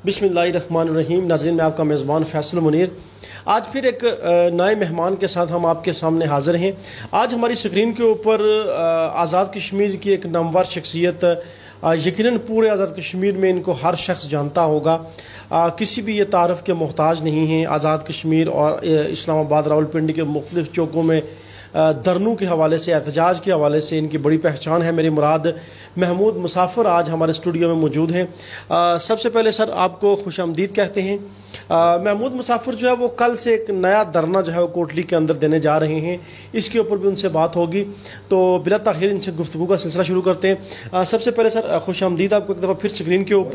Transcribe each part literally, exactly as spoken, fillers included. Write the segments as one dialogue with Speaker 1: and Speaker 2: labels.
Speaker 1: बिस्मिल्लाहिर्रहमानिर्रहीम। नाज़रीन, मैं आपका मेज़बान फैसल मुनीर आज फिर एक नए मेहमान के साथ हम आपके सामने हाज़िर हैं। आज हमारी स्क्रीन के ऊपर आज़ाद कश्मीर की एक नामवर शख्सियत, यकीनन पूरे आज़ाद कश्मीर में इनको हर शख्स जानता होगा, आ, किसी भी ये तारफ़ के मोहताज नहीं हैं। आज़ाद कश्मीर और इस्लामाबाद रावलपिंडी के मुख्तलिफ़ चौकों में धरनों के हवाले से, एहतजाज के हवाले से इनकी बड़ी पहचान है। मेरी मुराद महमूद मुसाफिर आज हमारे स्टूडियो में मौजूद हैं। सबसे पहले सर आपको खुश आमदीद कहते हैं। महमूद मुसाफिर जो है वो कल से एक नया धरना जो है वो कोटली के अंदर देने जा रहे हैं, इसके ऊपर भी उनसे बात होगी। तो बिला ताख़ीर इनसे गुफ्तगू का सिलसिला शुरू करते हैं। आ, सबसे पहले सर खुश आमदीद आपको एक दफ़ा फिर स्क्रीन के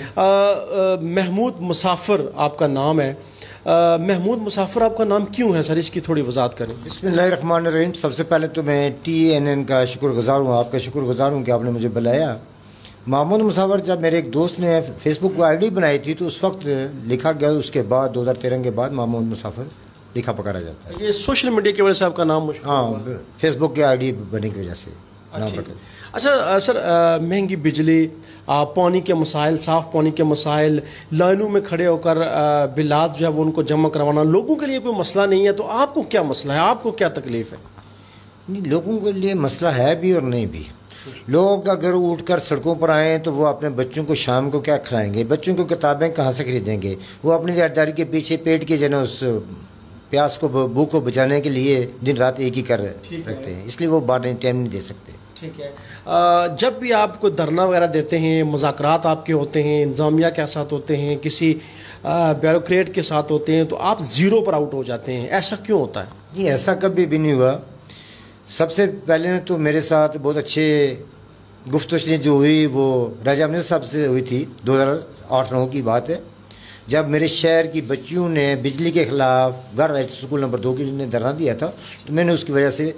Speaker 1: ऊपर। महमूद मुसाफिर आपका नाम है। महमूद मुसाफिर आपका नाम क्यों है सर, इसकी थोड़ी वजाहत करें।
Speaker 2: बिस्मिल्लाहिर्रहमानिर्रहीम। सबसे पहले तो मैं टी एन एन का शुक्रगुजार हूँ, आपका शुक्रगुजार हूँ कि आपने मुझे बुलाया। महमूद मुसाफिर जब मेरे एक दोस्त ने फेसबुक पर आई डी बनाई थी तो उस वक्त लिखा गया, उसके बाद दो हज़ार तेरह के बाद महमूद मुसाफिर लिखा पकड़ा जाता है।
Speaker 1: ये सोशल मीडिया की वजह से आपका नाम?
Speaker 2: हाँ, फेसबुक की आई डी बनने की वजह से नाम रखा।
Speaker 1: अच्छा सर, महंगी बिजली, पानी के मसाइल, साफ़ पानी के मसाइल, लाइनों में खड़े होकर बिलात जो है वो उनको जमा करवाना लोगों के लिए कोई मसला नहीं है, तो आपको क्या मसला है, आपको क्या तकलीफ़ है?
Speaker 2: नहीं, लोगों के लिए मसला है भी और नहीं भी। लोग अगर उठकर सड़कों पर आएँ तो वो अपने बच्चों को शाम को क्या खिलाएंगे, बच्चों को किताबें कहाँ से खरीदेंगे? वो अपनी ज़िम्मेदारी के पीछे पेट के जो उस प्यास को, भूख को बचाने के लिए दिन रात एक ही कर रखते हैं, इसलिए वो बाहर टाइम नहीं दे सकते।
Speaker 1: ठीक है। आ, जब भी आप कोई धरना वगैरह देते हैं, मुज़ाकरात आपके होते हैं, इंतज़ामिया के साथ होते हैं, किसी ब्यूरोक्रेट के साथ होते हैं, तो आप ज़ीरो पर आउट हो जाते हैं, ऐसा क्यों होता है?
Speaker 2: जी, ऐसा कभी भी नहीं हुआ। सबसे पहले तो मेरे साथ बहुत अच्छे गुफ्तगू जो हुई वो राजा अमजद साहब से हुई थी, दो हज़ार आठ नौ की बात है, जब मेरे शहर की बच्चियों ने बिजली के ख़िलाफ़ घर स्कूल नंबर दो के लिए धरना दिया था, तो मैंने उसकी वजह से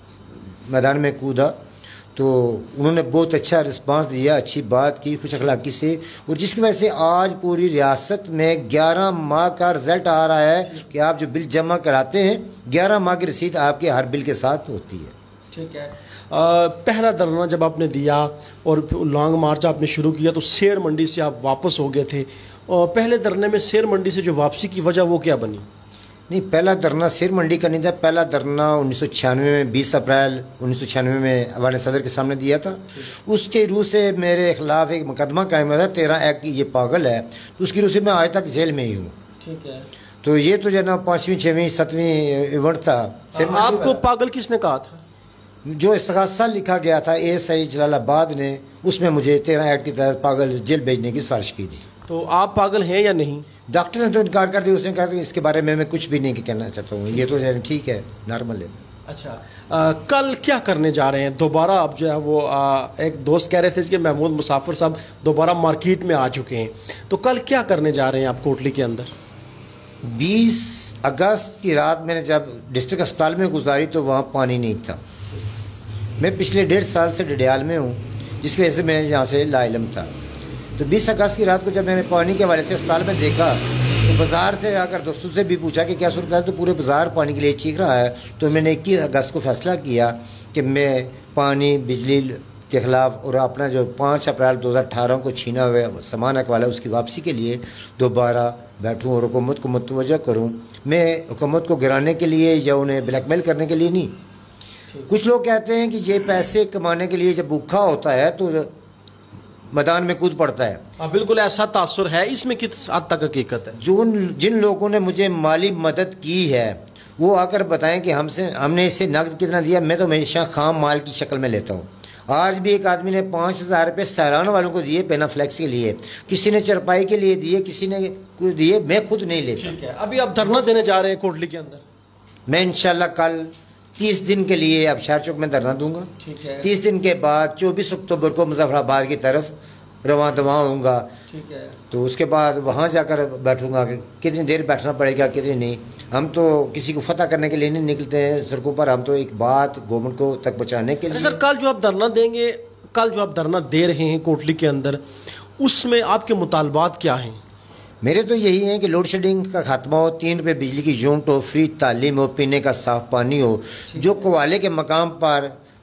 Speaker 2: मैदान में कूदा, तो उन्होंने बहुत अच्छा रिस्पांस दिया, अच्छी बात की खुश अखलाक़ी से, और जिसकी वजह से आज पूरी रियासत में ग्यारह माह का रिज़ल्ट आ रहा है कि आप जो बिल जमा कराते हैं ग्यारह माह की रसीद आपके हर बिल के साथ होती है।
Speaker 1: ठीक है। आ, पहला धरना जब आपने दिया और लॉन्ग मार्च आपने शुरू किया तो शेर मंडी से आप वापस हो गए थे, और पहले धरने में शेर मंडी से जो वापसी की वजह वो क्या बनी?
Speaker 2: नहीं, पहला धरना शेर मंडी का नहीं था। पहला धरना उन्नीस सौ छियानवे में बीस अप्रैल उन्नीस सौ छियानवे में अवान सदर के सामने दिया था। उसके रूह से मेरे खिलाफ एक मुकदमा कायम हुआ था, तेरह एक्ट ये पागल है, तो उसकी रूह से मैं आज तक जेल में ही हूँ। ठीक है। तो ये तो जो ना पाँचवीं छवीं सातवीं इवेंट था।
Speaker 1: आपको पागल किसने कहा था?
Speaker 2: जो इस्तग़ासा लिखा गया था एस आई जलालाबाद ने, उसमें मुझे तेरह एक्ट के तहत पागल जेल भेजने की सिफारिश की थी।
Speaker 1: तो आप पागल हैं या नहीं?
Speaker 2: डॉक्टर ने तो इनकार कर दिया, उसने कहा कि इसके बारे में मैं कुछ भी नहीं कहना चाहता हूँ, ये तो ठीक है, नॉर्मल है।
Speaker 1: अच्छा, आ, कल क्या करने जा रहे हैं दोबारा? अब जो है वो आ, एक दोस्त कह रहे थे कि महमूद मुसाफिर साहब दोबारा मार्केट में आ चुके हैं, तो कल क्या करने जा रहे हैं आप कोटली के अंदर?
Speaker 2: बीस अगस्त की रात मैंने जब डिस्ट्रिक्ट अस्पताल में गुजारी तो वहाँ पानी नहीं था। मैं पिछले डेढ़ साल से डडियाल में हूँ, जिसकी वजह से मैं यहाँ से लाइलम था। तो बीस अगस्त की रात को जब मैंने पानी के हवाले से अस्पताल में देखा तो बाज़ार से आकर दोस्तों से भी पूछा कि क्या सूरत है, तो पूरे बाज़ार पानी के लिए चीख रहा है। तो मैंने इक्कीस अगस्त को फैसला किया कि मैं पानी बिजली के ख़िलाफ़ और अपना जो पाँच अप्रैल दो हज़ार अठारह को छीना हुआ सामान अखवाला उसकी वापसी के लिए दोबारा बैठूँ और हुकूमत को मुतवज्जह करूँ। मैं हुकूमत को गिराने के लिए या उन्हें ब्लैकमेल करने के लिए नहीं। कुछ लोग कहते हैं कि ये पैसे कमाने के लिए जब भूखा होता है तो मैदान में कूद पड़ता है।
Speaker 1: आ, बिल्कुल ऐसा तासुर है, इसमें किस हद तक हकीकत है?
Speaker 2: जो जिन लोगों ने मुझे माली मदद की है वो आकर बताएं कि हमसे हमने इसे नकद कितना दिया। मैं तो हमेशा खाम माल की शक्ल में लेता हूँ। आज भी एक आदमी ने पाँच हज़ार रुपये सैलान वालों को दिए पेनाफ्लेक्स के लिए, किसी ने चरपाई के लिए दिए, किसी ने कुछ दिए, मैं खुद नहीं लेता।
Speaker 1: ठीक है। अभी आप धरना देने जा रहे हैं कोटली के अंदर?
Speaker 2: मैं इंशाल्लाह कल तीस दिन के लिए अब शहर चौक में धरना दूंगा।
Speaker 1: ठीक है।
Speaker 2: तीस दिन के बाद चौबीस अक्टूबर को मुजफ्फराबाद की तरफ रवां दवा होऊंगा। ठीक है। तो उसके बाद वहाँ जाकर बैठूंगा कि कितनी देर बैठना पड़ेगा कितनी नहीं। हम तो किसी को फतह करने के लिए नहीं निकलते हैं सड़कों पर, हम तो एक बात गवर्नमेंट को तक पहुँचाने के लिए।
Speaker 1: सर, कल जो आप धरना देंगे, कल जो आप धरना दे रहे हैं कोटली के अंदर, उसमें आपके मुतालबात क्या हैं?
Speaker 2: मेरे तो यही है कि लोड शेडिंग का खात्मा हो, तीन रुपये बिजली की यूनिट हो, फ्री तालीम हो, पीने का साफ पानी हो, जो कवाले के मकाम पर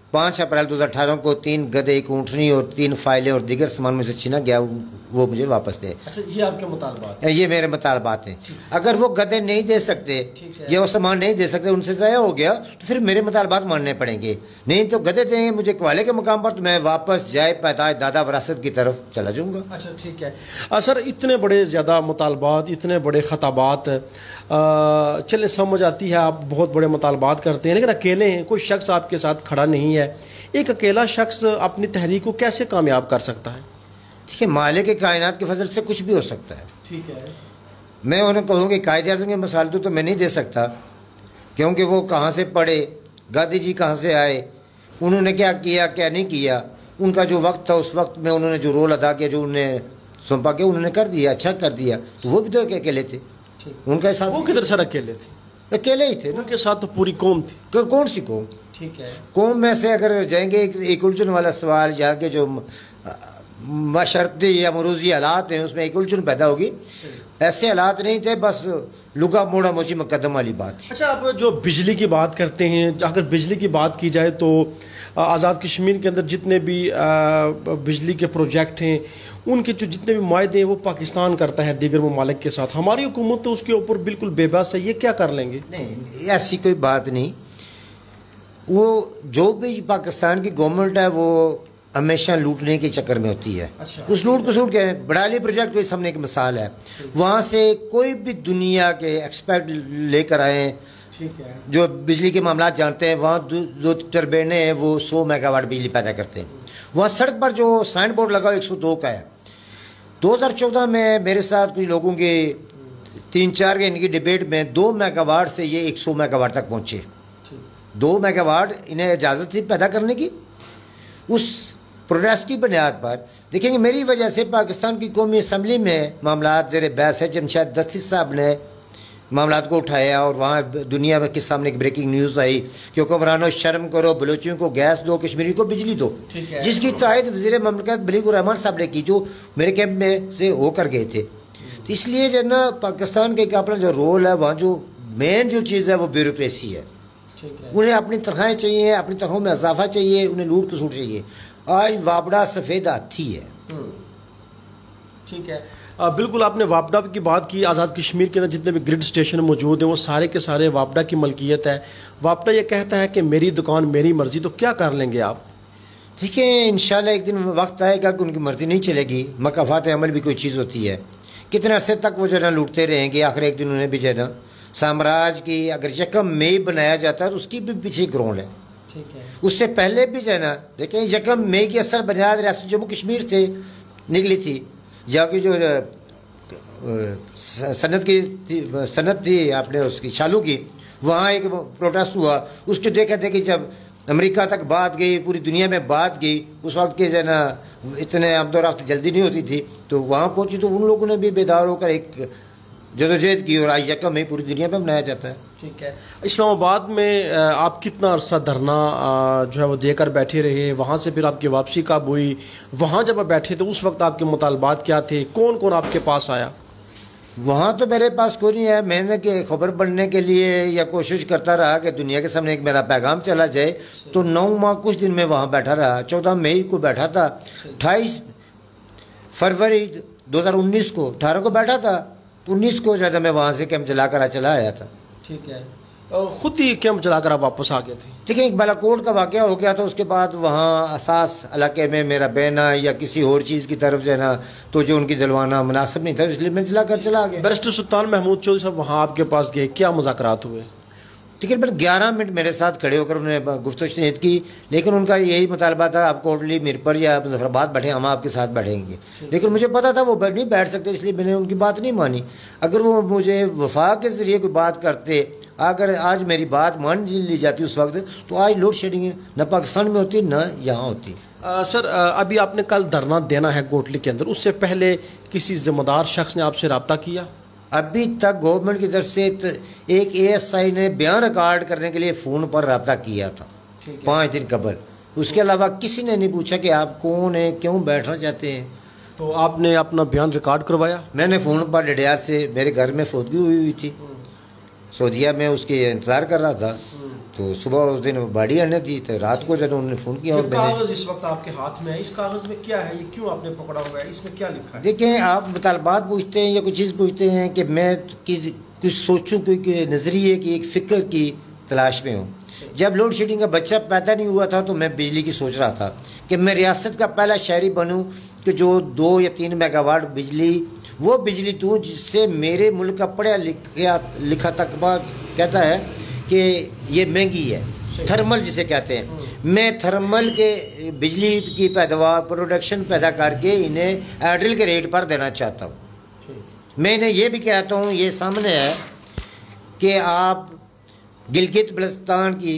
Speaker 2: पाँच अप्रैल दो हज़ार अठारह को तीन गधे, एक ऊँटनी और तीन फाइलें और दीगर सामान मुझे छीना गया, वो मुझे वापस दे।
Speaker 1: अच्छा, ये आपके मुतालबात हैं?
Speaker 2: ये मेरे मुतालबात हैं। अगर वो गधे नहीं दे सकते या वो सामान नहीं दे सकते, उनसे ज़ाया हो गया, तो फिर मेरे मुतालबात मानने पड़ेंगे। नहीं तो गधे देंगे मुझे कवाले के मुकाम पर, तो मैं वापस जाए पैदाइश दादा वरासत की तरफ चला जाऊँगा।
Speaker 1: अच्छा, ठीक है। आ, सर, इतने बड़े ज़्यादा मुतालबात, इतने बड़े खताबात, चले समझ आती है आप बहुत बड़े मुतालबात करते हैं, लेकिन अकेले हैं, कोई शख्स आपके साथ खड़ा नहीं है। एक अकेला शख्स अपनी तहरीक को कैसे कामयाब कर सकता है?
Speaker 2: ठीक है, मालिक के कायनात के फजल से कुछ भी हो सकता है।
Speaker 1: ठीक है।
Speaker 2: मैं उन्हें कहूँगी कायदे आज़म के मसाल तो मैं नहीं दे सकता, क्योंकि वो कहाँ से पढ़े, गांधी जी कहाँ से आए, उन्होंने क्या किया क्या नहीं किया, उनका जो वक्त था उस वक्त में उन्होंने जो रोल अदा किया, जो उन्हें सौंपा के उन्होंने कर दिया, अच्छा कर दिया। तो वो भी तो अकेले थे, उनके साथ
Speaker 1: वो किधर सर अकेले थे?
Speaker 2: अकेले ही थे,
Speaker 1: उनके साथ तो पूरी कौम थी।
Speaker 2: तो कौन सी कौम?
Speaker 1: ठीक है।
Speaker 2: कौम में से अगर जाएंगे, एक उलझन वाला सवाल, यहाँ के जो मशर्ती या मरूजी हालात हैं उसमें एक उलझन पैदा होगी। ऐसे हालात नहीं थे, बस लुका मोड़ा मोची मुकदम वाली बात थी।
Speaker 1: अच्छा, आप जो बिजली की बात करते हैं, अगर बिजली की बात की जाए तो आज़ाद कश्मीर के अंदर जितने भी बिजली के प्रोजेक्ट हैं, उनके जो जितने भी मायदे हैं वो पाकिस्तान करता है दीगर ममालिक के साथ। हमारी हुकूमत तो उसके ऊपर बिल्कुल बेबस है, ये क्या कर लेंगे?
Speaker 2: नहीं, ऐसी कोई बात नहीं। वो जो भी पाकिस्तान की गवर्नमेंट है वो हमेशा लूटने के चक्कर में होती है।
Speaker 1: अच्छा।
Speaker 2: उस लूट को सूट के बड़ाली प्रोजेक्ट कोई सामने एक मिसाल है, वहाँ से कोई भी दुनिया के एक्सपर्ट लेकर आए,
Speaker 1: ठीक है,
Speaker 2: जो बिजली के मामला जानते हैं, वहाँ जो टर्बाइनें हैं वो सौ मेगावाट बिजली पैदा करते हैं। वहाँ सड़क पर जो साइन बोर्ड लगा एक सौ दो का है। दो हज़ार चौदह में मेरे साथ कुछ लोगों के तीन चार के इनकी डिबेट में दो मेगावाट से ये एक सौ मेगावाट तक पहुँचे। दो मेगावाट इन्हें इजाज़त थी पैदा करने की। उस प्रोटेस्ट की बुनियाद पर देखेंगे, मेरी वजह से पाकिस्तान की कौमी असम्बली में मामला ज़ेर बहस है। जमशेद दस्ती साहब ने मामला को उठाया और वहाँ दुनिया के सामने एक ब्रेकिंग न्यूज़ आई कि हुक्मरानों शर्म करो, बलोचियों को गैस दो, कश्मीरी को बिजली दो, जिसकी तायद वज़ीर ममलकत बलीगुर रहमान साहब ने की, जो मेरे कैंप में से होकर गए थे। तो इसलिए जो ना पाकिस्तान का एक अपना जो रोल है, वहाँ जो मेन जो चीज़ है वो ब्यूरोक्रेसी है। उन्हें अपनी तनख्वाहें चाहिए, अपनी तनख्वाहों में इजाफा चाहिए, उन्हें लूट खसूट चाहिए। आज वापडा सफ़ेद हाथी है।
Speaker 1: ठीक है, आ, बिल्कुल आपने वापडा की बात की। आज़ाद कश्मीर के अंदर जितने भी ग्रिड स्टेशन मौजूद हैं वो सारे के सारे वापडा की मलकियत है। वापडा ये कहता है कि मेरी दुकान मेरी मर्जी, तो क्या कर लेंगे आप?
Speaker 2: ठीक है, इंशाल्लाह एक दिन वक्त आएगा कि उनकी मर्जी नहीं चलेगी। मकाफात अमल भी कोई चीज़ होती है, कितने अरसे तक वो जो है ना लूटते रहेंगे, आखिर एक दिन उन्हें भी जो है ना साम्राज्य की अगर यकम मई बनाया जाता है तो उसकी भी पीछे ग्राउंड है।
Speaker 1: ठीक है,
Speaker 2: उससे पहले भी जो है ना देखें, यकम मई की असल बुनियाद रियासत जम्मू कश्मीर से निकली थी, जहाँ की जो सनत की थी सनत थी आपने उसकी शालू की, वहाँ एक प्रोटेस्ट हुआ। उसके देखा देखी जब अमेरिका तक बात गई, पूरी दुनिया में बात गई, उस वक्त के जो है ना इतने आमदोरफ्त जल्दी नहीं होती थी, तो वहाँ पहुँची तो उन लोगों ने भी बेदार होकर एक जदोजहद की और आज यकम में पूरी दुनिया में मनाया जाता है।
Speaker 1: ठीक है, इस्लामाबाद में आप कितना अरसा धरना जो है वो देकर बैठे रहे, वहाँ से फिर आपकी वापसी कब हुई, वहाँ जब आप बैठे थे उस वक्त आपके मुतालबात क्या थे, कौन कौन आपके पास आया?
Speaker 2: वहाँ तो मेरे पास कोई नहीं है। मैंने कि खबर बनने के लिए या कोशिश करता रहा कि दुनिया के सामने एक मेरा पैगाम चला जाए, तो नौ माह कुछ दिन में वहाँ बैठा रहा। चौदह मई को बैठा था, अट्ठाईस फरवरी दो हज़ार उन्नीस को अठारह को बैठा था, तो उन्नीस को ज़्यादा मैं वहाँ से कैंप चला कर चला आया था।
Speaker 1: ठीक है, खुद ही कैंप चलाकर आप वापस आ गए थे?
Speaker 2: ठीक है, एक बालाकोट का वाक़या हो गया था, उसके बाद वहाँ असास इलाके में मेरा बहना या किसी और चीज़ की तरफ जो है ना तो जो उनकी दिलवाना मुनासिब नहीं था, इसलिए मैं चला कर चला गया।
Speaker 1: बैरिस्टर सुल्तान महमूद चौधरी साहब वहाँ आपके पास गए, क्या मुज़ाकरात हुए?
Speaker 2: ठीक है, मैंने ग्यारह मिनट मेरे साथ खड़े होकर उन्होंने गुफ्तगू की, लेकिन उनका यही मुतालबा था आप कोटली मीर पर या मुजफ्फराबाद बैठे, हम आपके साथ बैठेंगे। लेकिन मुझे पता था वो नहीं बैठ सकते, इसलिए मैंने उनकी बात नहीं मानी। अगर वो मुझे वफा के ज़रिए कोई बात करते, अगर आज मेरी बात मान ली जाती उस वक्त, तो आज लोड शेडिंग न पाकिस्तान में होती न यहाँ होती।
Speaker 1: आ, सर आ, अभी आपने कल धरना देना है कोटली के अंदर, उससे पहले किसी जिम्मेदार शख्स ने आपसे रब्ता किया?
Speaker 2: अभी तक गवर्नमेंट की तरफ से एक ए एस आई ने बयान रिकॉर्ड करने के लिए फ़ोन पर रब्ता किया था पाँच दिन कबल। उसके अलावा किसी ने नहीं पूछा कि आप कौन हैं, क्यों बैठना चाहते हैं।
Speaker 1: तो आपने अपना बयान रिकॉर्ड करवाया?
Speaker 2: मैंने फ़ोन पर डडियार से, मेरे घर में फौतगी हुई हुई थी, सऊदीया में उसके इंतज़ार कर रहा था, तो सुबह उस दिन बाड़ी आने थी, तो रात को जब उन्होंने फ़ोन किया और मैंने
Speaker 1: कागज़ इस वक्त आपके हाथ में है, इस कागज़ में क्या है, ये क्यों आपने पकड़ा हुआ है, इसमें क्या लिखा है?
Speaker 2: देखें, आप मुतालबात पूछते हैं या कोई चीज़ पूछते हैं कि मैं कि कुछ सोचूं, कोई नज़रिए की, एक फ़िक्र की तलाश में हूँ। जब लोड शेडिंग का बच्चा पैदा नहीं हुआ था तो मैं बिजली की सोच रहा था कि मैं रियासत का पहला शहरी बनूँ कि जो दो या तीन मेगावाट बिजली, वो बिजली दूँ जिससे मेरे मुल्क का पढ़ा लिखा लिखा तकबा कहता है कि ये महंगी है, थर्मल जिसे कहते हैं। मैं थर्मल के बिजली की पैदावार प्रोडक्शन पैदा करके इन्हें एड्रिल के रेट पर देना चाहता हूँ। मैंने ये भी कहता हूँ, ये सामने है कि आप गिलगित बल्तिस्तान की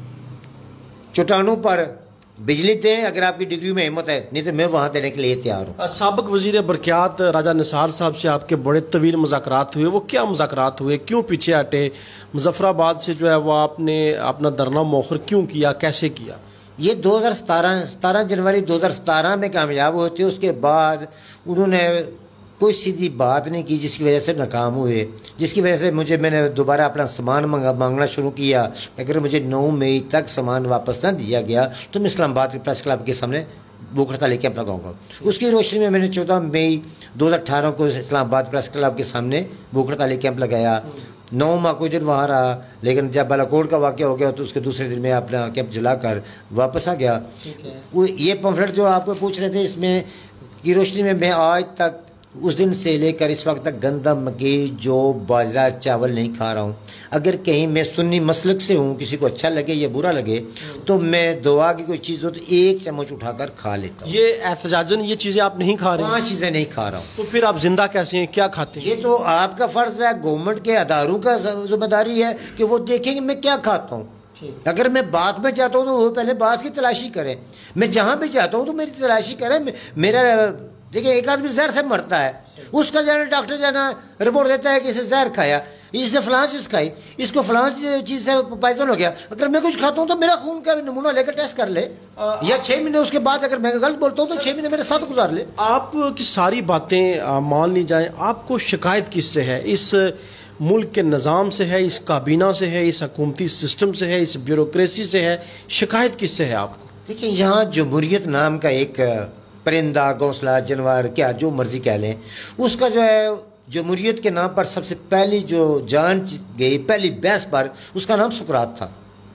Speaker 2: चट्टानों पर बिजली दें अगर आपकी डिग्री में हिम्मत है, नहीं तो मैं वहाँ देने के लिए तैयार हूँ।
Speaker 1: साबिक वज़ीर बरक़ियात राजा निसार साहब से आपके बड़े तवील मुज़ाकरात हुए, वो क्या मुज़ाकरात हुए, क्यों पीछे हटे, मुजफ्फराबाद से जो है वो आपने अपना धरना मौखर क्यों किया, कैसे किया?
Speaker 2: ये दो हज़ार सतारह सतारह जनवरी दो हज़ार सतारह में कामयाब होते, उसके बाद उन्होंने कोई सीधी बात नहीं की जिसकी वजह से नाकाम हुए, जिसकी वजह से मुझे मैंने दोबारा अपना सामान मंगा मांगना शुरू किया। अगर मुझे नौ मई तक सामान वापस ना दिया गया तो मैं इस्लामाबाद के प्रेस क्लब के सामने भूख हड़ताल कैंप लगाऊंगा। उसकी रोशनी में मैंने चौदह मई दो हज़ार अठारह को इस्लामाबाद प्रेस क्लब के सामने भूख हड़ताल कैंप लगाया। नौ माह कोई दिन वहाँ रहा, लेकिन जब बालाकोट का वाक़या हो गया तो उसके दूसरे दिन मैं अपना कैंप जलाकर वापस आ गया। वो ये पम्फलेट जो आपको पूछ रहे थे, इसमें की रोशनी में मैं आज तक उस दिन से लेकर इस वक्त तक गंदम, मकई, जौ, बाजरा, चावल नहीं खा रहा हूँ। अगर कहीं मैं सुन्नी मसलक से हूँ, किसी को अच्छा लगे या बुरा लगे, तो मैं दुआ की कोई चीज़ हो तो एक चम्मच उठाकर खा लेता हूँ।
Speaker 1: ये एहतजाजन ये चीज़ें आप नहीं खा रहे हैं?
Speaker 2: पाँच चीज़ें नहीं खा रहा हूँ।
Speaker 1: तो फिर आप जिंदा कैसे हैं, क्या खाते हैं?
Speaker 2: ये तो आपका फ़र्ज़ है, गवर्नमेंट के अदारों का जिम्मेदारी है कि वो देखेंगे मैं क्या खाता हूँ। अगर मैं बात में चाहता हूँ तो वो पहले बात की तलाशी करें। मैं जहाँ भी चाहता हूँ तो मेरी तलाशी करें। मेरा देखिए, एक आदमी जहर से मरता है, उसका जाना डॉक्टर जाना रिपोर्ट देता है कि इसे जहर खाया, इसने फलां चीज़ खाई, इसको फलां चीज़ से पॉइजन हो गया। अगर मैं कुछ खाता हूँ तो मेरा खून का नमूना लेकर टेस्ट कर ले, या छः महीने उसके बाद अगर मैं गलत बोलता हूँ तो छः महीने मेरे साथ गुजार ले।
Speaker 1: आपकी सारी बातें मान ली जाएं, आपको शिकायत किससे है? इस मुल्क के निज़ाम से है, इस काबीना से है, इस हुकूमती सिस्टम से है, इस ब्यूरोक्रेसी से है? शिकायत किससे है आपको?
Speaker 2: देखिए, यहाँ जमहूरियत नाम का एक परिंदा, घोंसला, जानवर, क्या जो मर्जी कह लें, उसका जो है जमहूरियत के नाम पर सबसे पहली जो जान गई, पहली बहस पर, उसका नाम सुकरात था,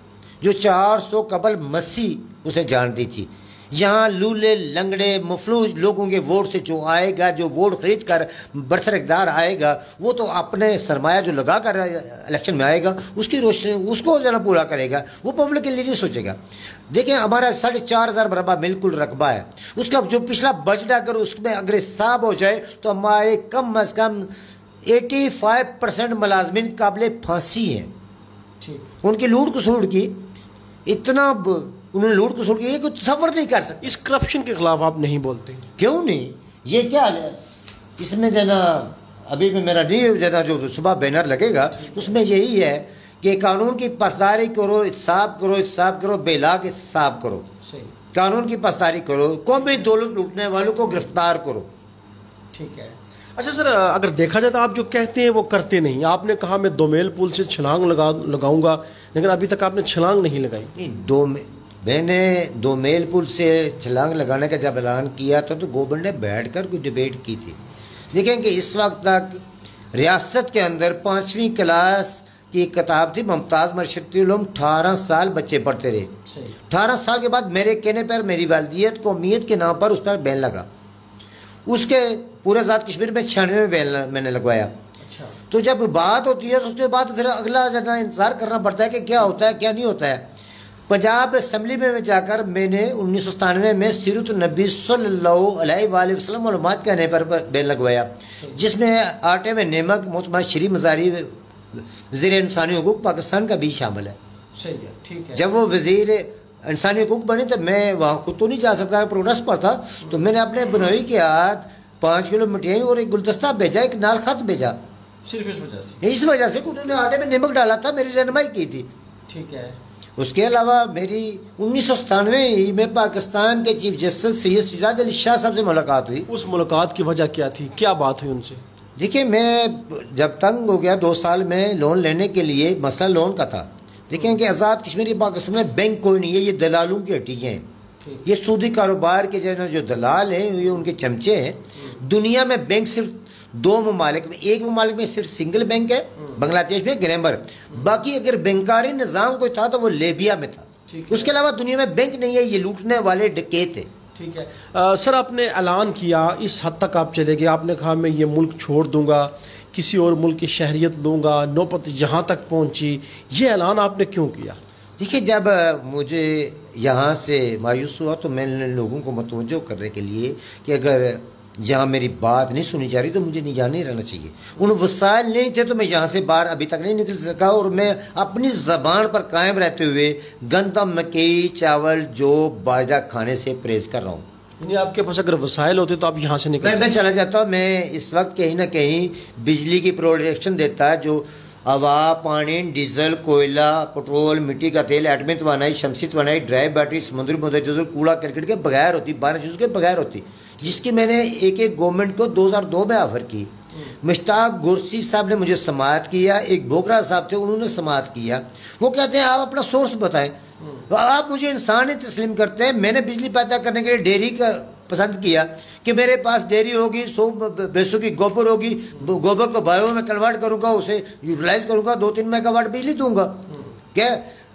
Speaker 2: जो चार सौ कबल मसीह उसे जान दी थी। यहाँ लूले लंगड़े मफलूज लोगों के वोट से जो आएगा, जो वोट खरीद कर बरसर इक़्तिदार आएगा, वो तो अपने सरमाया जो लगा कर इलेक्शन में आएगा, उसकी रोशनी उसको जना पूरा करेगा, वो पब्लिक के लिए नहीं सोचेगा। देखें, हमारा साढ़े चार हज़ार बराबर बिल्कुल रकबा है, उसका जो पिछला बजट अगर उसमें अगर हिसाब हो जाए तो हमारे कम अज़ कम पचासी परसेंट मुलाजमिन काबिल फांसी हैं। उनकी लूट खसूट की इतना उन्होंने लूट खसूट की कुछ तसव्वुर नहीं कर सकते।
Speaker 1: इस करप्शन के खिलाफ आप नहीं बोलते?
Speaker 2: क्यों नहीं? ये क्या है इसमें जना अभी भी मेरा नहीं जना जो सुबह बैनर लगेगा उसमें यही है कि कानून की पासदारी करो, इंसाफ करो, इंसाफ करो, बेला के इंसाफ करो, कानून की पासदारी करो, कौमी दौलत लूटने वालों को गिरफ्तार करो।
Speaker 1: ठीक है। अच्छा सर, अगर देखा जाए तो आप जो कहते हैं वो करते नहीं। आपने कहा मैं दोमेल पुल से छलांग लगा लगाऊंगा, लेकिन अभी तक आपने छलांग नहीं लगाई।
Speaker 2: नहीं, दो मैंने दो मेल पुल से छलांग लगाने का जब ऐलान किया था तो गवर्नमेंट ने बैठकर कोई डिबेट की थी। देखें कि इस वक्त तक रियासत के अंदर पाँचवीं क्लास की एक किताब थी, मुमताज़ मरशदुल अठारह साल बच्चे पढ़ते रहे। अठारह साल के बाद मेरे कहने पर मेरी वालदियत कौमियत के नाम पर उस पर बैन लगा। उसके पूरे आज़ाद कश्मीर में छियानवे में बैन मैंने लगवाया। अच्छा। तो जब बात होती है तो उसके बाद फिर अगला जना इंतजार करना पड़ता है कि क्या होता है क्या नहीं होता है। पंजाब असम्बली में जाकर मैंने उन्नीस सौ सतानवे में सीरत नबी सल्लल्लाहु अलैहि वसल्लम मालूमात कहने पर बैन लगवाया, जिसमें आटे में नमक मोहतरमा श्री मज़ारी वज़ीर इंसानी हकूक़ पाकिस्तान का भी शामिल है।
Speaker 1: सही है, ठीक है।
Speaker 2: जब वो वज़ीर इंसानी हकूक़ बने तो मैं वहाँ खुद तो नहीं जा सकता, प्रोग्रेस पर था, तो मैंने अपने बनोई के हाथ पाँच किलो मिठाई और एक गुलदस्ता भेजा, एक नाल खत भेजा,
Speaker 1: सिर्फ इस वजह से इस
Speaker 2: वजह से उन्होंने आटे में नमक डाला था, मेरी रहनुमाई की थी।
Speaker 1: ठीक है।
Speaker 2: उसके अलावा मेरी उन्नीस सौ सतानवे ही में पाकिस्तान के चीफ जस्टिस सैयद शुजात अली शाह साहब से मुलाकात हुई।
Speaker 1: उस मुलाकात की वजह क्या थी, क्या बात हुई उनसे?
Speaker 2: देखिए, मैं जब तंग हो गया दो साल में लोन लेने के लिए, मसला लोन का था, देखें कि आज़ाद कश्मीरी पाकिस्तान में बैंक कोई नहीं है, ये दलालों की हट्टियाँ हैं। ये सूदी कारोबार के जो जो दलाल हैं, ये उनके चमचे हैं। दुनिया में बैंक सिर्फ दो ममालिक में, एक ममालिक में सिर्फ सिंगल बैंक है, बांग्लादेश में ग्रामर। बाकी अगर बैंकारी निज़ाम कोई था तो वो लेबिया में था। उसके अलावा दुनिया में बैंक नहीं है, ये लूटने वाले डकैत है।
Speaker 1: ठीक है। आ, सर आपने ऐलान किया, इस हद तक आप चले गए, आपने कहा मैं ये मुल्क छोड़ दूंगा, किसी और मुल्क की शहरियत लूँगा, नौबत जहाँ तक पहुँची, ये ऐलान आपने क्यों किया?
Speaker 2: देखिए, जब मुझे यहाँ से मायूस हुआ तो मैंने लोगों को मतवज्जो करने के लिए कि अगर जहाँ मेरी बात नहीं सुनी जा रही तो मुझे नहीं जाने रहना चाहिए। उन वसाइल नहीं थे तो मैं यहाँ से बाहर अभी तक नहीं निकल सका, और मैं अपनी ज़बान पर कायम रहते हुए गंदम, मकई, चावल, जो बाजरा खाने से परहेज कर रहा हूँ।
Speaker 1: नहीं, आपके पास अगर वसाइल होते तो आप यहाँ से निकल
Speaker 2: मैं चला जाता हूँ। मैं इस वक्त कहीं ना कहीं बिजली की प्रोडक्शन देता है, जो हवा, पानी, डीजल, कोयला, पेट्रोल, मिट्टी का तेल, एटमी तवानाई, शमसी तवानाई, ड्राई बैटरी, समुद्री मुद्दा, कूड़ा करकट के बगैर होती, बारिश के बगैर होती, जिसकी मैंने एक एक गवर्नमेंट को दो हज़ार दो में ऑफर की। मुश्ताक गुरसी साहब ने मुझे समाअत किया, एक बोगरा साहब थे उन्होंने समाअत किया। वो कहते हैं आप अपना सोर्स बताएं, तो आप मुझे इंसान ही तस्लीम करते हैं। मैंने बिजली पैदा करने के लिए डेयरी का पसंद किया कि मेरे पास डेयरी होगी, सौ भैंसों की गोबर होगी, गोबर को बायो में कन्वर्ट करूँगा, उसे यूटिलाइज करूँगा, दो तीन मेगावाट बिजली दूंगा। क्या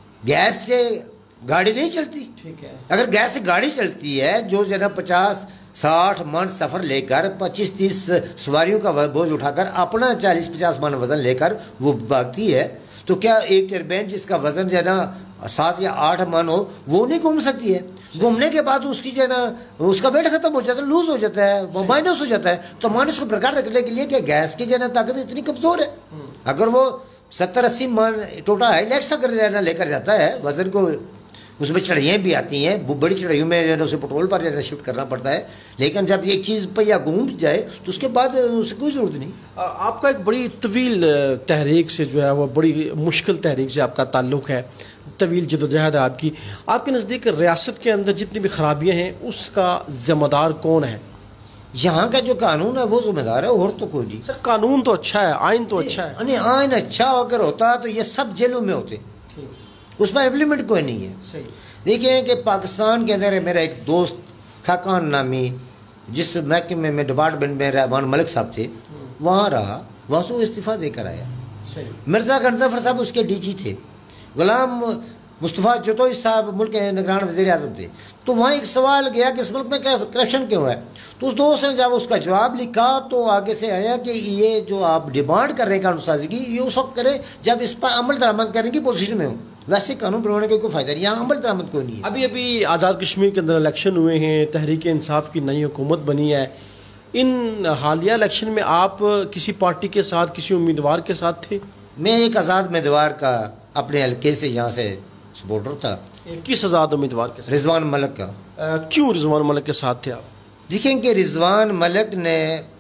Speaker 2: गैस से गाड़ी नहीं चलती? ठीक है। अगर गैस से गाड़ी चलती है जो जना पचास साठ मन सफ़र लेकर पच्चीस तीस सवारियों का बोझ उठाकर अपना चालीस पचास मन वजन लेकर वो भागती है, तो क्या एक टर्बाइन जिसका वजन जो है ना सात या आठ मन हो वो नहीं घूम सकती है? घूमने के बाद उसकी जो है ना उसका वेट खत्म हो जाता है, लूज हो जाता है, वो माइनस हो जाता है। तो माइनस को प्रकार रखने के लिए क्या गैस की जो है ना ताकत इतनी कमज़ोर है। अगर वो सत्तर अस्सी मन टोटा है लेक्सा कर लेकर जाता है वजन को, उसमें चढ़ाइयाँ भी आती हैं, बड़ी चढ़ाइयों में जो है उसे पेट्रोल पर जो है शिफ्ट करना पड़ता है, लेकिन जब एक चीज़ पहिया घूम जाए तो उसके बाद उसे कोई ज़रूरत नहीं।
Speaker 1: आपका एक बड़ी तवील तहरीक से जो है वो बड़ी मुश्किल तहरीक से आपका ताल्लुक़ है, तवील जदोजहद है आपकी। आपके नज़दीक रियासत के अंदर जितनी भी खराबियाँ हैं उसका ज़िम्मेदार कौन है?
Speaker 2: यहाँ का जो कानून है वो जिम्मेदार है, और तो कोई नहीं।
Speaker 1: सर कानून तो अच्छा है, आइन तो अच्छा है।
Speaker 2: नहीं, आइन अच्छा अगर होता तो ये सब जेलों में होते, उसमें इम्प्लीमेंट कोई नहीं है। सही। देखिए कि पाकिस्तान के अंदर मेरा एक दोस्त खाकान नामी, जिस महकमे में डिपार्टमेंट में रहमान मलिक साहब थे, वहाँ रहा, वहाँ से वो इस्तीफ़ा देकर आया। मिर्ज़ा गंजफर साहब उसके डीजी थे, गुलाम मुस्तफ़ा जतोई साहब मुल्क के निगरान वज़ीर आज़म थे। तो वहाँ एक सवाल गया कि इस मुल्क में करप्शन क्यों है, तो उस दोस्त ने जब उसका जवाब लिखा तो आगे से आया कि ये जो आप डिमांड कर रहे हैं कानून साजी की, ये उस वक्त करें जब इस पर अमल दरामद करने की पोजीशन में हो, वैसे कानून बनवाने का कोई फ़ायदा नहीं, यहाँ अमल दरामद कोई नहीं है।
Speaker 1: अभी अभी आज़ाद कश्मीर के अंदर इलेक्शन हुए हैं, तहरीक इंसाफ की नई हुकूमत बनी है। इन हालिया इलेक्शन में आप किसी पार्टी के साथ, किसी उम्मीदवार के साथ थे?
Speaker 2: मैं एक आज़ाद उम्मीदवार का अपने हल्के से यहाँ से सपोर्टर था।
Speaker 1: किस आज़ाद उम्मीदवार के साथ?
Speaker 2: रिजवान मलिक का।
Speaker 1: आ, क्यों रिजवान मलिक के साथ थे आप?
Speaker 2: देखें कि रिजवान मलिक ने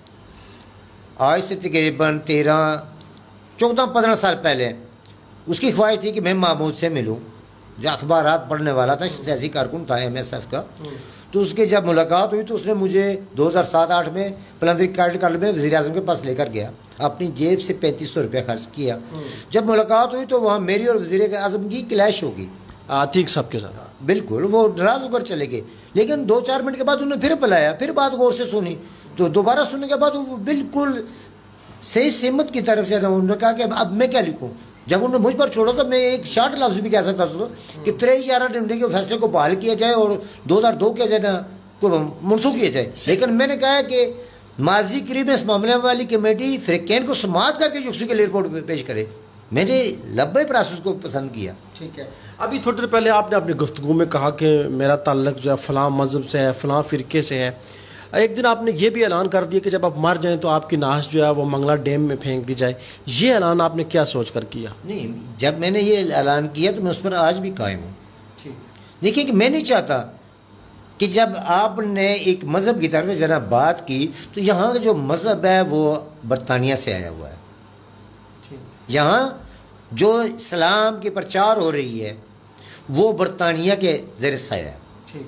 Speaker 2: आज से तकरीबन तेरह चौदह पंद्रह साल पहले उसकी ख्वाहिश थी कि मैं महमूद से मिलूं, जो अखबारात पढ़ने वाला था, सियासी कारकुन था एम एस एफ का। तो उसके जब मुलाकात हुई तो उसने मुझे दो हज़ार सात आठ में पलंदरी कार्ड में वज़ीर आज़म के पास लेकर गया, अपनी जेब से पैंतीस सौ रुपया खर्च किया। जब मुलाकात हुई तो वहाँ मेरी और वज़ीर आज़म की क्लैश होगी
Speaker 1: आतिक साहब के साथ।
Speaker 2: बिल्कुल, वो नाराज़ होकर चले गए, लेकिन दो चार मिनट के बाद उन्होंने फिर बुलाया, फिर बात गौर से सुनी, तो दोबारा सुनने के बाद वो बिल्कुल सही सिमत की तरफ से उन्होंने कहा कि अब मैं क्या लिखूँ। जब उन्होंने मुझ पर छोड़ा तो मैं एक शार्ट लफ्ज़ भी कह सकता था कि तेईस ग्यारह डंडे के फैसले को बहाल किया जाए और दो हज़ार दो के जो ना को मनसूख किया जाए। लेकिन मैंने कहा कि माजी करीब इस मामले वाली कमेटी फ्रिकेन को समाप्त करके युक्सू के लिए रिपोर्ट पेश करे। मैंने लंबे प्रोसेस को पसंद किया।
Speaker 1: ठीक है। अभी थोड़ी देर पहले आपने अपनी गुफ्तगू में कहा कि मेरा ताल्लुक जो है फ़लाँ मज़हब से है, फ़लाँ फ़िरके से है। एक दिन आपने ये भी ऐलान कर दिया कि जब आप मर जाएं तो आपकी नाश जो है वो मंगला डैम में फेंक दी जाए। ये ऐलान आपने क्या सोच कर किया?
Speaker 2: नहीं, जब मैंने ये ऐलान किया तो मैं उस पर आज भी कायम हूँ। ठीक, देखिए कि मैं नहीं चाहता कि जब आपने एक मज़हब की तरफ जरा बात की तो यहाँ का जो मज़हब है वो बरतानिया से आया हुआ है। यहाँ जो इस्लाम की प्रचार हो रही है वो बरतानिया के ज़ेर साया है।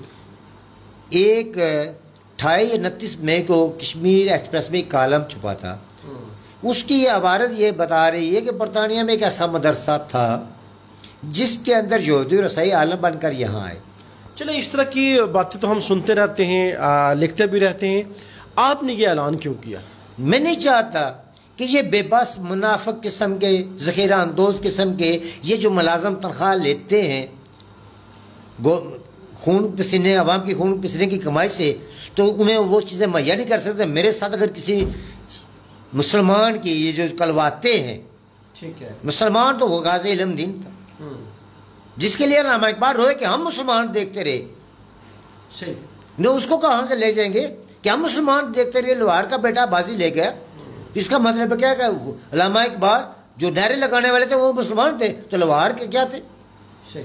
Speaker 2: एक अट्ठाईस उनतीस मई को कश्मीर एक्सप्रेस में एक कालम छुपा था, उसकी ये इबारत ये बता रही है कि बरतानिया में एक ऐसा मदरसा था जिसके अंदर यहूदी और ईसाई आलम बनकर यहाँ आए।
Speaker 1: चले, इस तरह की बातें तो हम सुनते रहते हैं, आ, लिखते भी रहते हैं। आपने ये ऐलान क्यों किया?
Speaker 2: मैं नहीं चाहता कि ये बेबस मुनाफिक किस्म के ज़ख़ीरा अंदोज किस्म के ये जो मुलाजम तनख्वाह लेते हैं गो खून पसीने अवाम की खून पसीने की कमाई से, तो उन्हें वो चीज़ें मुहैया नहीं कर सकते। मेरे साथ अगर किसी मुसलमान की ये जो कलवाते हैं,
Speaker 1: ठीक है,
Speaker 2: मुसलमान तो वो गाज़ी इल्म दीन था जिसके लिए अल्लामा इकबाल रोए कि हम मुसलमान देखते रहे।
Speaker 1: सही,
Speaker 2: न उसको कहाँ के ले जाएंगे कि हम मुसलमान देखते रहे, लोहार का बेटा बाजी ले गया। इसका मतलब क्या है? अल्लामा इकबाल जो नारे लगाने वाले थे वो मुसलमान थे, तो लोहार के क्या थे?
Speaker 1: सही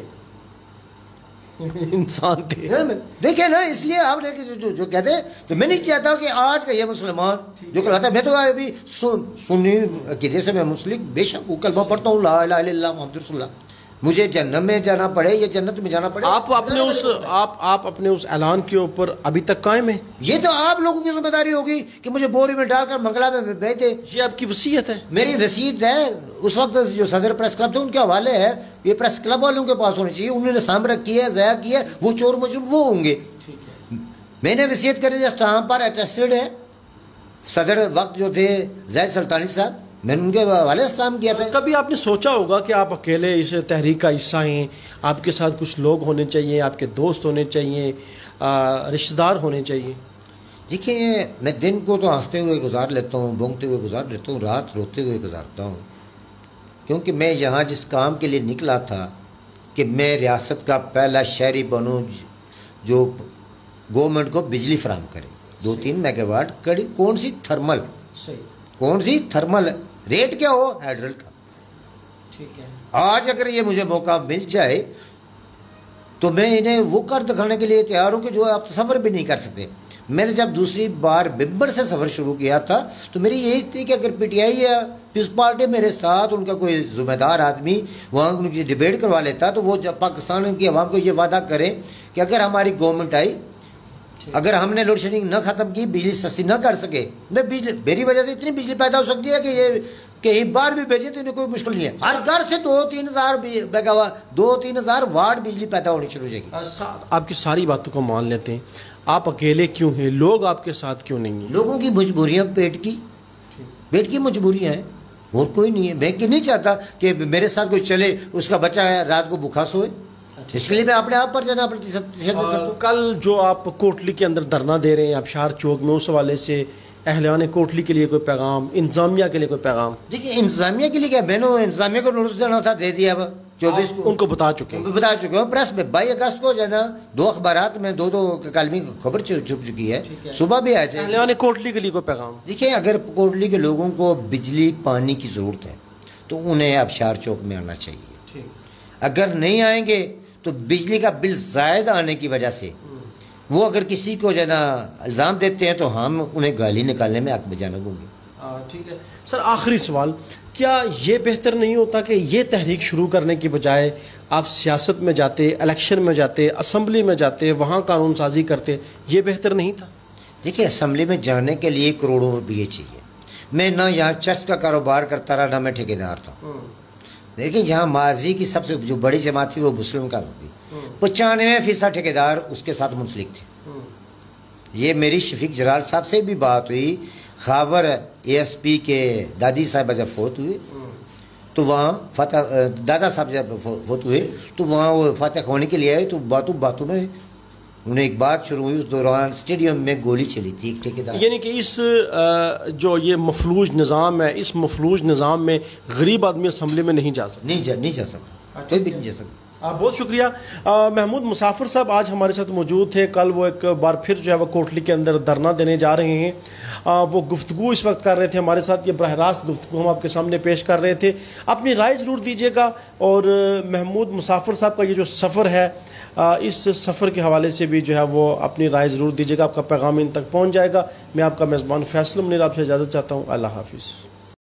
Speaker 1: इंसान थे,
Speaker 2: देखिए ना। इसलिए आप जो, जो जो कहते हैं, तो मैं नहीं चाहता कि आज का ये मुसलमान जो कहता है, मैं तो अभी सुन्नी अकीदे से मैं मुस्लिम बेशक वो कलमा पढ़ता हूँ, ला इलाहा इल्लल्लाह मुहम्मदुर रसूलुल्लाह, मुझे जन्नत में जाना पड़े या जन्नत में जाना पड़े।
Speaker 1: आप अपने उस आप आप अपने उस ऐलान के ऊपर अभी तक कायम है?
Speaker 2: ये तो आप लोगों की जिम्मेदारी होगी कि मुझे बोरी में डालकर मंगला में भेज दे।
Speaker 1: ये आपकी वसीयत है?
Speaker 2: मेरी रसीद है। उस वक्त जो सदर प्रेस क्लब थे उनके हवाले है, ये प्रेस क्लब वालों के पास होनी चाहिए। उन्होंने साम रखी है, ज़ाया किया है, वो चोर मजूर वो होंगे।
Speaker 1: ठीक है,
Speaker 2: मैंने वसीयत करी थी, स्टाम्प पर अटेस्टेड है। सदर वक्त जो थे ज़ैद सुल्तानी साहब, मैंने उनके हवाले इस्लाम किया था।
Speaker 1: कभी आपने सोचा होगा कि आप अकेले इस तहरीक का हिस्सा हैं, आपके साथ कुछ लोग होने चाहिए, आपके दोस्त होने चाहिए, रिश्तेदार होने चाहिए?
Speaker 2: देखिए, मैं दिन को तो हंसते हुए गुजार लेता हूँ, बोंगते हुए गुजार लेता हूँ, रात रोते हुए गुजारता हूँ, क्योंकि मैं यहाँ जिस काम के लिए निकला था कि मैं रियासत का पहला शहरी बनूँ जो गवर्नमेंट को बिजली फराहम करे। दो तीन मेगावाट कड़ी, कौन सी थर्मल,
Speaker 1: सही,
Speaker 2: कौन सी थर्मल, रेट क्या हो हाइड्रल का।
Speaker 1: ठीक है,
Speaker 2: आज अगर ये मुझे मौका मिल जाए तो मैं इन्हें वो कर दिखाने के लिए तैयार हूँ कि जो आप तसव्वुर भी नहीं कर सकते। मैंने जब दूसरी बार बिब्बर से सफ़र शुरू किया था तो मेरी यही थी कि अगर पीटीआई या पीस पार्टी मेरे साथ, उनका कोई ज़िम्मेदार आदमी वहाँ उनकी डिबेट करवा लेता, तो वो जब पाकिस्तान की आवाम को ये वादा करे कि अगर हमारी गवर्नमेंट आई, अगर हमने लोड शेडिंग न ख़त्म की, बिजली सस्ती न कर सके, मैं बिजली मेरी वजह से इतनी बिजली पैदा हो सकती है कि ये कहीं बार भी भेजे तो इन्हें कोई मुश्किल नहीं है। हर घर से दो तीन हज़ार मेगावाट दो तीन हज़ार वाट बिजली पैदा होनी शुरू हो जाएगी।
Speaker 1: आपकी सारी बातों को मान लेते हैं, आप अकेले क्यों हैं? लोग आपके साथ क्यों नहीं हैं?
Speaker 2: लोगों की मजबूरियाँ पेट की पेट की मजबूरियाँ हैं, और कोई नहीं है। मैं कि नहीं चाहता कि मेरे साथ कोई चले, उसका बच्चा है रात को भूखा सोए, इसके लिए मैं अपने आप पर जाना पड़ती।
Speaker 1: कल जो आप कोटली के अंदर धरना दे रहे हैं आबशार चौक में, उस हवाले से अहलियान कोटली के लिए कोई पैगाम, इंतजामिया के लिए कोई पैगाम?
Speaker 2: देखिए, इंतजामिया के लिए क्या, मैंने इंतजामिया को नोटिस देना था, दे दिया। अब चौबीस को
Speaker 1: उनको बता चुके हैं,
Speaker 2: बता चुके हैं प्रेस में। बाईस अगस्त को जो है ना, दो अखबारात में दो दो कालमी खबर छुप चुकी है, सुबह भी आ जाए।
Speaker 1: अहलियान कोटली के लिए कोई पैगाम?
Speaker 2: देखिए, अगर कोटली के लोगों को बिजली पानी की ज़रूरत है तो उन्हें आबशार चौक में आना चाहिए। अगर नहीं आएंगे तो बिजली का बिल ज़ायद आने की वजह से वो अगर किसी को जो है ना इल्ज़ाम देते हैं तो हम उन्हें गाली निकालने में हक बजाना होंगे।
Speaker 1: ठीक है सर, आखिरी सवाल, क्या ये बेहतर नहीं होता कि ये तहरीक शुरू करने की बजाय आप सियासत में जाते, इलेक्शन में जाते, असम्बली में जाते, वहाँ कानून साजी करते? ये बेहतर नहीं था?
Speaker 2: देखिए, असम्बली में जाने के लिए करोड़ों रुपये चाहिए। मैं ना यहाँ चर्च का कारोबार करता रहा, ना मैं ठेकेदार था। देखिए, जहाँ माजी की सबसे जो बड़ी जमात थी वो मुस्लिम का थी, पचानवे फीसद ठेकेदार उसके साथ मुंसलिक थे। ये मेरी शफीक जलाल साहब से भी बात हुई, खावर एएसपी के दादी साहब जब फोत हुए तो वहाँ फतेह दादा साहब जब फोत हुए तो वहाँ वो फतेह खोने के लिए आए, तो बातों बातों में उन्हें एक बात शुरू हुई। उस दौरान स्टेडियम में गोली चली थी एक ठेकेदार।
Speaker 1: यानी कि इस जो ये मफलूज निज़ाम है, इस मफलूज निज़ाम में गरीब आदमी असम्बली में नहीं जा सकता?
Speaker 2: नहीं जा नहीं जा सकता, कोई भी नहीं जा सकता।
Speaker 1: बहुत शुक्रिया। महमूद मुसाफिर साहब आज हमारे साथ मौजूद थे। कल वो एक बार फिर जो है वो कोटली के अंदर धरना देने जा रहे हैं। आ, वो गुफ्तगू इस वक्त कर रहे थे हमारे साथ, ये बरह रास्त गुफ्तगू हम आपके सामने पेश कर रहे थे। अपनी राय ज़रूर दीजिएगा, और महमूद मुसाफिर साहब का ये जो सफ़र है, आ, इस सफ़र के हवाले से भी जो है वो अपनी राय ज़रूर दीजिएगा, आपका पैगाम इन तक पहुँच जाएगा। मैं आपका मेज़बान फैसल मुनीर आपसे इजाज़त चाहता हूँ। अल्लाह हाफिज़।